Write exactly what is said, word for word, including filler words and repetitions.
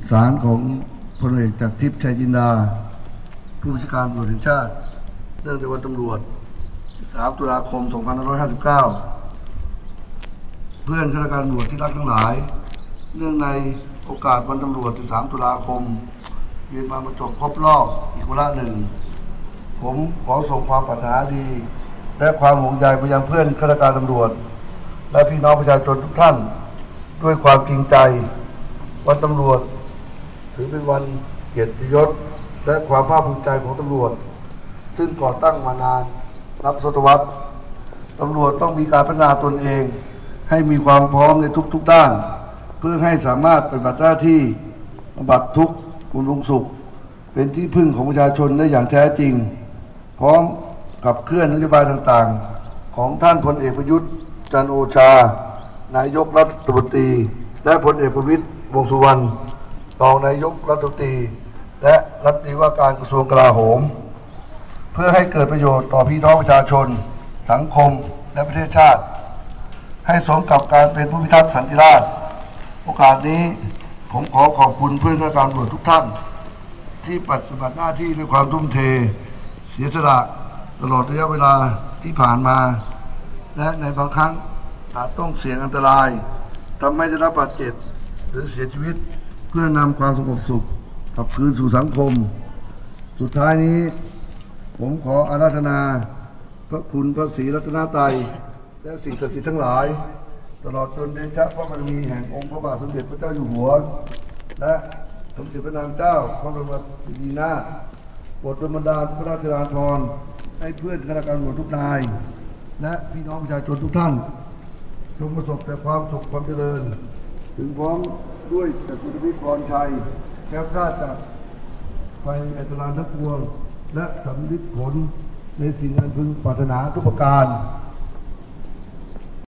ศาลของพลเอกจากทิพย์ชัยจินดาผู้บัญชาการตำรวจแห่งชาติเนื่องในวันตำรวจสามตุลาคมสองพันห้าร้อยห้าสิบเก้าเพื่อนข้าราชการตำรวจที่รักทั้งหลายเนื่องในโอกาสวันตำรวจสามตุลาคมเรียนมาบรรจบครบรอบอีกวาระหนึ่งผมขอส่งความปรารถนาดีและความห่วงใยไปยังเพื่อนข้าราชการตำรวจและพี่น้องประชาชนทุกท่านด้วยความจริงใจวันตำรวจถือเป็นวันเกียรติยศและความภาคภูมิใจของตำรวจซึ่งก่อตั้งมานานนับศตวรรษตำรวจต้องมีการพัฒนาตนเองให้มีความพร้อมในทุกๆด้านเพื่อให้สามารถปฏิบัติหน้าที่บำบัดทุกข์บำรุงสุขเป็นที่พึ่งของประชาชนได้อย่างแท้จริงพร้อมขับเคลื่อนนโยบายต่างๆของท่านพลเอกประยุทธ์จันทร์โอชานายกรัฐมนตรีและพลเอกประวิตรวงษ์สุวรรณรองนายกรัฐมนตรีและรัฐมนตรีว่าการกระทรวงกลาโหมเพื่อให้เกิดประโยชน์ต่อพี่น้องประชาชนสังคมและประเทศชาติให้สมกับการเป็นผู้พิทักษ์สันติราษฎร์โอกาสนี้ผมขอขอบคุณเพื่อนข้าราชการตำรวจทุกท่านที่ปฏิบัติหน้าที่ด้วยความทุ่มเทเสียสละตลอดระยะเวลาที่ผ่านมาและในบางครั้งอาจต้องเสี่ยงอันตรายทำให้ได้รับบาดเจ็บหรือเสียชีวิตเพื่อนำความสงบสุขกลับคืนสู่สังคมสุดท้ายนี้ผมขออาราธนาพระคุณพระศรีรัตนตรัยและสิ่งศักดิ์สิทธิ์ทั้งหลายตลอดจนเดชะพระบารมีแห่งองค์พระบาทสมเด็จพระเจ้าอยู่หัวและสมเด็จพระนางเจ้าพระบรมราชินีนาถโปรดดลบันดาลพระราชทานพรให้เพื่อนข้าราชการตำรวจทุกนายและพี่น้องประชาชนทุกท่านจงประสบแต่ความสุขความเจริญถึงพร้อมด้วยจตุรวิทย์พรชัยแก้วกล้าจากภัยอันตรายทั้งปวงและสำลิดผลในสิ่งอันพึงปรารถนาทุกประการ